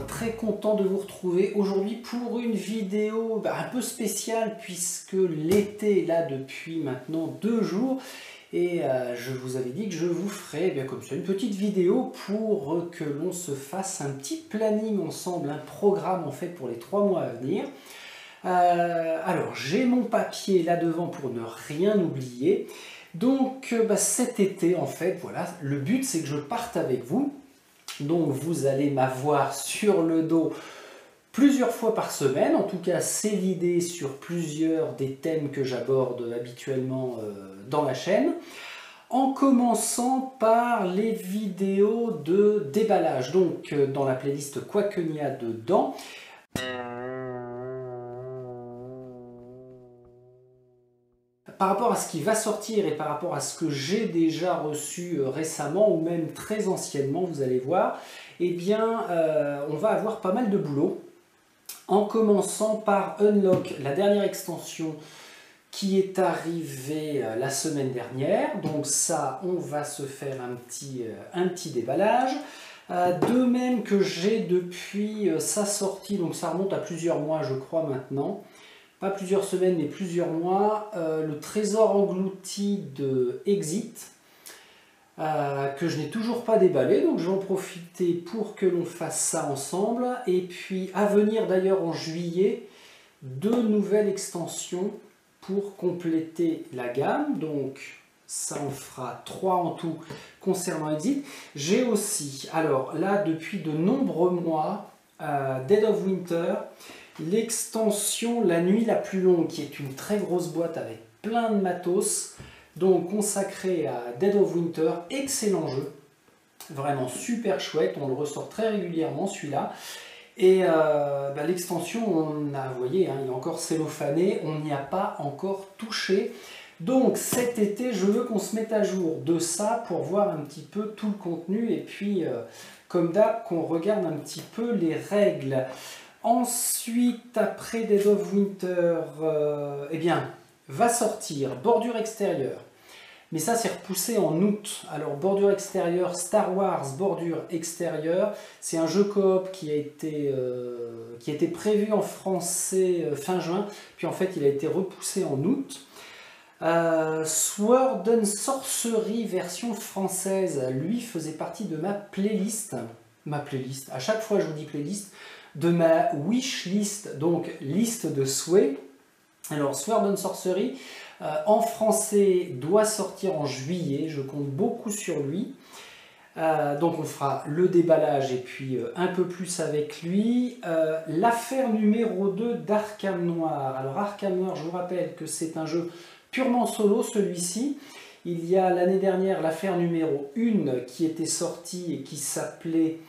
très content de vous retrouver aujourd'hui pour une vidéo un peu spéciale puisque l'été est là depuis maintenant 2 jours et je vous avais dit que je vous ferais comme ça une petite vidéo pour que l'on se fasse un petit planning ensemble, un programme en fait pour les 3 mois à venir. Alors j'ai mon papier là devant pour ne rien oublier. Donc cet été en fait, voilà, le but c'est que je parte avec vous. Donc vous allez m'avoir sur le dos plusieurs fois par semaine. En tout cas, c'est l'idée sur plusieurs des thèmes que j'aborde habituellement dans la chaîne. En commençant par les vidéos de déballage. Donc dans la playlist Quoi que n'y a dedans. Par rapport à ce qui va sortir et par rapport à ce que j'ai déjà reçu récemment ou même très anciennement, vous allez voir, eh bien, on va avoir pas mal de boulot. En commençant par Unlock, la dernière extension qui est arrivée la semaine dernière. Donc ça, on va se faire un petit déballage. De même que j'ai depuis sa sortie, donc ça remonte à plusieurs mois je crois maintenant, pas plusieurs semaines mais plusieurs mois, le trésor englouti de Exit, que je n'ai toujours pas déballé, donc je vais en profiter pour que l'on fasse ça ensemble. Et puis à venir d'ailleurs en juillet, 2 nouvelles extensions pour compléter la gamme, donc ça en fera 3 en tout concernant Exit. J'ai aussi, alors là depuis de nombreux mois, Dead of Winter, l'extension La Nuit la plus longue, qui est une très grosse boîte avec plein de matos, donc consacrée à Dead of Winter. Excellent jeu, vraiment super chouette, on le ressort très régulièrement celui-là. Et l'extension, vous voyez, il est encore cellophané, on n'y a pas encore touché. Donc cet été, je veux qu'on se mette à jour de ça pour voir un petit peu tout le contenu et puis, comme d'hab, qu'on regarde un petit peu les règles. Ensuite, après Dead of Winter, eh bien, va sortir Bordure extérieure. Mais ça, c'est repoussé en août. Alors, Bordure extérieure, Star Wars Bordure extérieure, c'est un jeu coop qui a été prévu en français fin juin, puis en fait, il a été repoussé en août. Sword and Sorcery version française, lui, faisait partie de ma playlist. À chaque fois, je vous dis playlist. De ma wish list, donc liste de souhaits. Alors Sword and Sorcery en français doit sortir en juillet, je compte beaucoup sur lui. Donc on fera le déballage et puis un peu plus avec lui. L'affaire numéro 2 d'Arkham Noir. Alors Arkham Noir, je vous rappelle que c'est un jeu purement solo celui-ci. Il y a l'année dernière l'affaire numéro 1 qui était sortie et qui s'appelait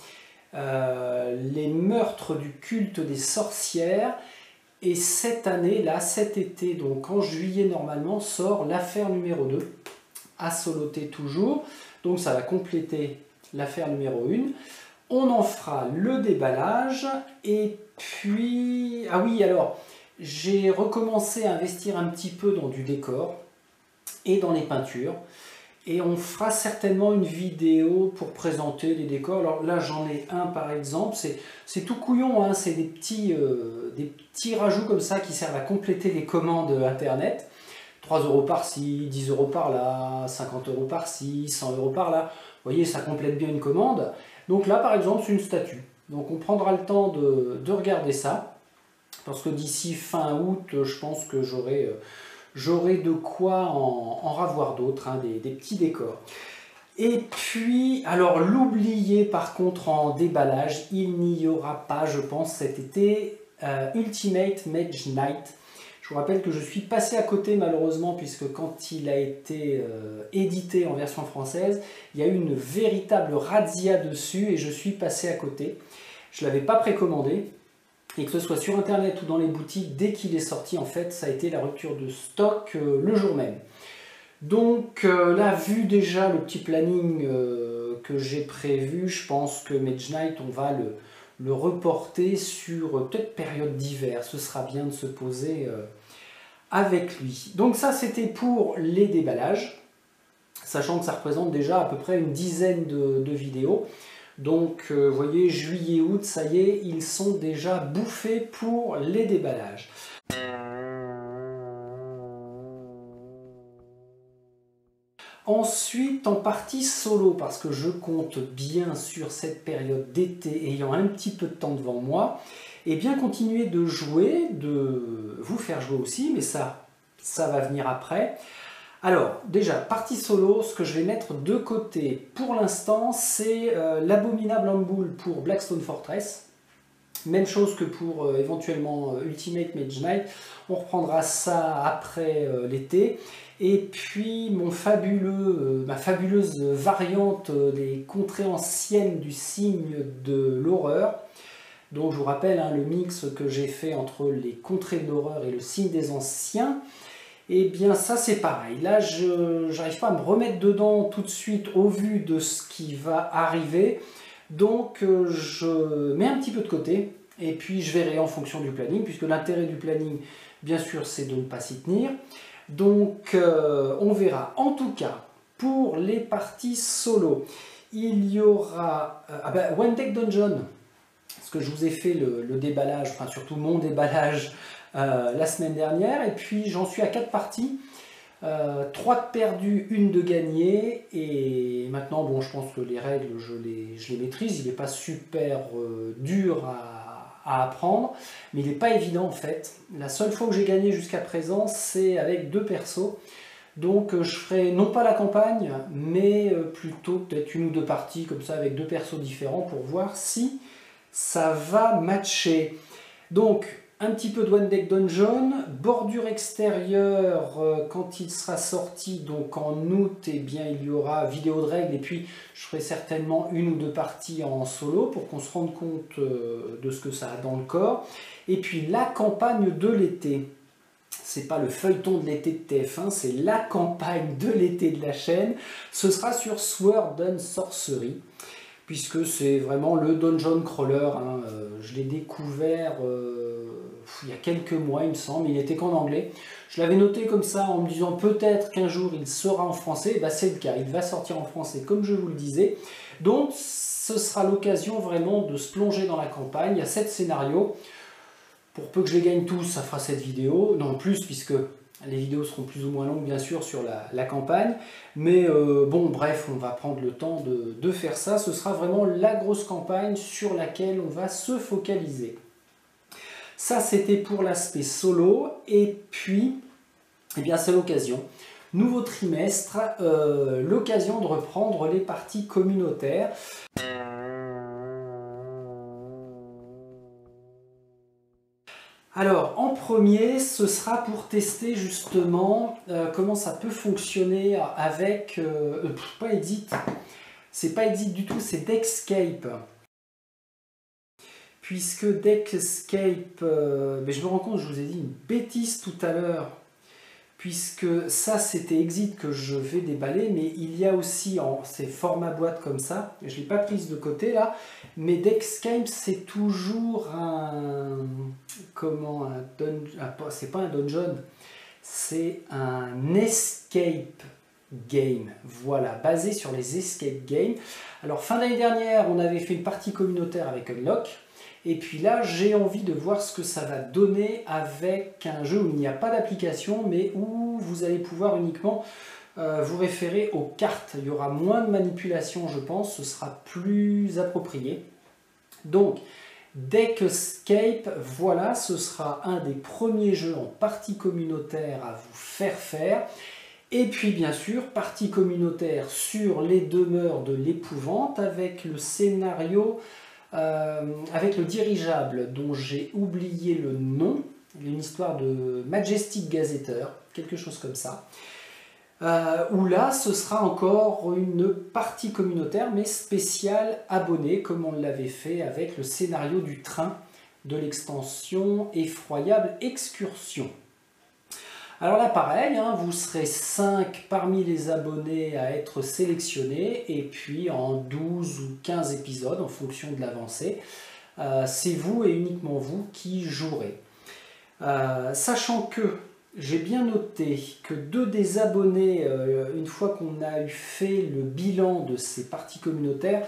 Les meurtres du culte des sorcières. Et cette année, là, cet été, donc en juillet normalement, sort l'affaire numéro 2, à soloter toujours. Donc ça va compléter l'affaire numéro 1. On en fera le déballage. Et puis, ah oui, alors, j'ai recommencé à investir un petit peu dans du décor et dans les peintures. Et on fera certainement une vidéo pour présenter les décors. Alors là, j'en ai un par exemple. C'est tout couillon, hein. C'est des petits rajouts comme ça qui servent à compléter les commandes internet. 3 € par-ci, 10 € par-là, 50 € par-ci, 100 € par-là. Vous voyez, ça complète bien une commande. Donc là, par exemple, c'est une statue. Donc on prendra le temps de regarder ça. Parce que d'ici fin août, je pense que j'aurai de quoi en ravoir d'autres, hein, des petits décors. Et puis, alors l'oublier par contre en déballage, il n'y aura pas, je pense, cet été, Ultimate Mage Knight. Je vous rappelle que je suis passé à côté malheureusement, puisque quand il a été édité en version française, il y a eu une véritable razzia dessus et je suis passé à côté. Je ne l'avais pas précommandé. Et que ce soit sur internet ou dans les boutiques, dès qu'il est sorti, en fait, ça a été la rupture de stock le jour même. Donc là, vu déjà le petit planning que j'ai prévu, je pense que Mage Knight, on va le reporter sur peut-être période d'hiver. Ce sera bien de se poser avec lui. Donc ça, c'était pour les déballages, sachant que ça représente déjà à peu près une dizaine de vidéos. Donc vous voyez, juillet, août, ça y est, ils sont déjà bouffés pour les déballages. Ensuite, en partie solo, parce que je compte bien sur cette période d'été ayant un petit peu de temps devant moi, et bien continuer de jouer, de vous faire jouer aussi, mais ça va venir après. Alors, déjà, partie solo, ce que je vais mettre de côté pour l'instant, c'est l'abominable handball pour Blackstone Fortress. Même chose que pour éventuellement Ultimate Mage Knight. On reprendra ça après l'été. Et puis ma fabuleuse variante des contrées anciennes du signe de l'horreur. Donc je vous rappelle le mix que j'ai fait entre les contrées de l'horreur et le signe des anciens. Et bien ça c'est pareil. Là je n'arrive pas à me remettre dedans tout de suite au vu de ce qui va arriver. Donc je mets un petit peu de côté. Et puis je verrai en fonction du planning, puisque l'intérêt du planning, bien sûr, c'est de ne pas s'y tenir. Donc on verra. En tout cas, pour les parties solo, il y aura One Deck Dungeon, parce que je vous ai fait le déballage, enfin surtout mon déballage la semaine dernière, et puis j'en suis à 4 parties. 3 de perdu, 1 de gagné, et maintenant bon, je pense que les règles je les maîtrise. Il n'est pas super dur à apprendre, mais il n'est pas évident en fait. La seule fois que j'ai gagné jusqu'à présent, c'est avec 2 persos. Donc je ferai non pas la campagne, mais plutôt peut-être 1 ou 2 parties comme ça avec 2 persos différents pour voir si ça va matcher. Donc un petit peu de One Deck Dungeon, bordure extérieure quand il sera sorti, donc en août, eh bien, il y aura vidéo de règles, et puis je ferai certainement 1 ou 2 parties en solo pour qu'on se rende compte de ce que ça a dans le corps. Et puis la campagne de l'été, c'est pas le feuilleton de l'été de TF1, c'est la campagne de l'été de la chaîne, ce sera sur Sword and Sorcery, puisque c'est vraiment le dungeon crawler. Je l'ai découvert il y a quelques mois, il me semble, il n'était qu'en anglais. Je l'avais noté comme ça en me disant peut-être qu'un jour il sera en français. Bah, c'est le cas, il va sortir en français comme je vous le disais. Donc ce sera l'occasion vraiment de se plonger dans la campagne. Il y a 7 scénarios. Pour peu que je les gagne tous, ça fera cette vidéo. Non, plus, puisque les vidéos seront plus ou moins longues, bien sûr, sur la campagne. Mais bon, bref, on va prendre le temps de faire ça. Ce sera vraiment la grosse campagne sur laquelle on va se focaliser. Ça, c'était pour l'aspect solo. Et puis, eh bien, c'est l'occasion. Nouveau trimestre, l'occasion de reprendre les parties communautaires. Alors, en premier, ce sera pour tester justement comment ça peut fonctionner avec... pas Edit, c'est pas Edit du tout, c'est Deckscape. Puisque Deckscape, je me rends compte, je vous ai dit une bêtise tout à l'heure, puisque ça c'était Exit que je vais déballer, mais il y a aussi en ces formats boîte comme ça, je ne l'ai pas prise de côté là, mais Deckscape c'est toujours c'est pas un dungeon, c'est un escape game, voilà, basé sur les escape games. Alors fin d'année dernière, on avait fait une partie communautaire avec Unlock, et puis là, j'ai envie de voir ce que ça va donner avec un jeu où il n'y a pas d'application, mais où vous allez pouvoir uniquement vous référer aux cartes. Il y aura moins de manipulation, je pense, ce sera plus approprié. Donc, Deckscape, voilà, ce sera un des premiers jeux en partie communautaire à vous faire. Et puis, bien sûr, partie communautaire sur les demeures de l'épouvante avec le scénario... avec le dirigeable dont j'ai oublié le nom, une histoire de Majestic Gazetteur, quelque chose comme ça, où là ce sera encore une partie communautaire mais spéciale abonnée comme on l'avait fait avec le scénario du train de l'extension Effroyable Excursion. Alors là pareil, vous serez 5 parmi les abonnés à être sélectionnés, et puis en 12 ou 15 épisodes en fonction de l'avancée, c'est vous et uniquement vous qui jouerez. Sachant que j'ai bien noté que 2 des abonnés, une fois qu'on a fait le bilan de ces parties communautaires,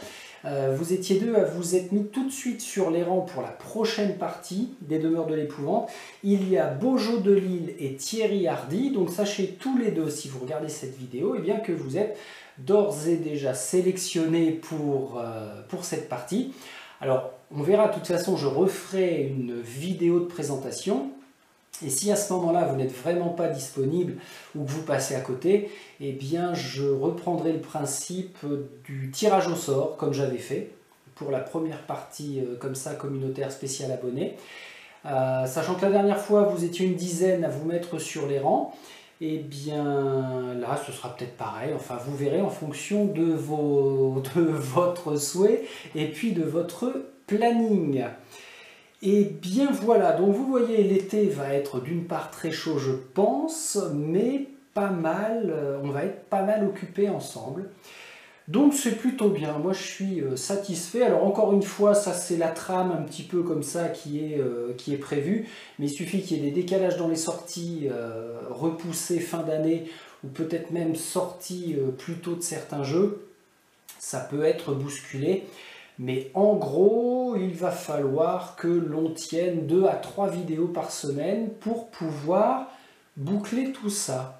Vous étiez 2 à vous être mis tout de suite sur les rangs pour la prochaine partie des Demeures de l'Épouvante. Il y a Bojo de Lille et Thierry Hardy. Donc sachez tous les deux, si vous regardez cette vidéo, eh bien que vous êtes d'ores et déjà sélectionnés pour cette partie. Alors, on verra, de toute façon, je referai une vidéo de présentation. Et si à ce moment-là, vous n'êtes vraiment pas disponible ou que vous passez à côté, eh bien, je reprendrai le principe du tirage au sort, comme j'avais fait, pour la première partie, comme ça, communautaire spécial abonné. Sachant que la dernière fois, vous étiez une dizaine à vous mettre sur les rangs, eh bien, là, ce sera peut-être pareil. Enfin, vous verrez en fonction de votre souhait et puis de votre planning. Et bien voilà, donc vous voyez, l'été va être d'une part très chaud, je pense, mais pas mal, on va être pas mal occupés ensemble. Donc c'est plutôt bien, moi je suis satisfait. Alors encore une fois, ça c'est la trame un petit peu comme ça qui est prévue, mais il suffit qu'il y ait des décalages dans les sorties, repoussées fin d'année, ou peut-être même sorties plus tôt de certains jeux, ça peut être bousculé. Mais en gros, il va falloir que l'on tienne 2 à 3 vidéos par semaine pour pouvoir boucler tout ça.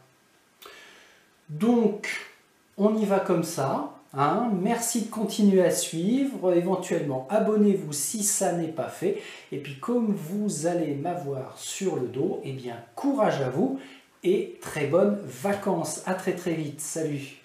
Donc, on y va comme ça. Hein. Merci de continuer à suivre. Éventuellement, abonnez-vous si ça n'est pas fait. Et puis, comme vous allez m'avoir sur le dos, eh bien, courage à vous et très bonnes vacances. À très très vite. Salut!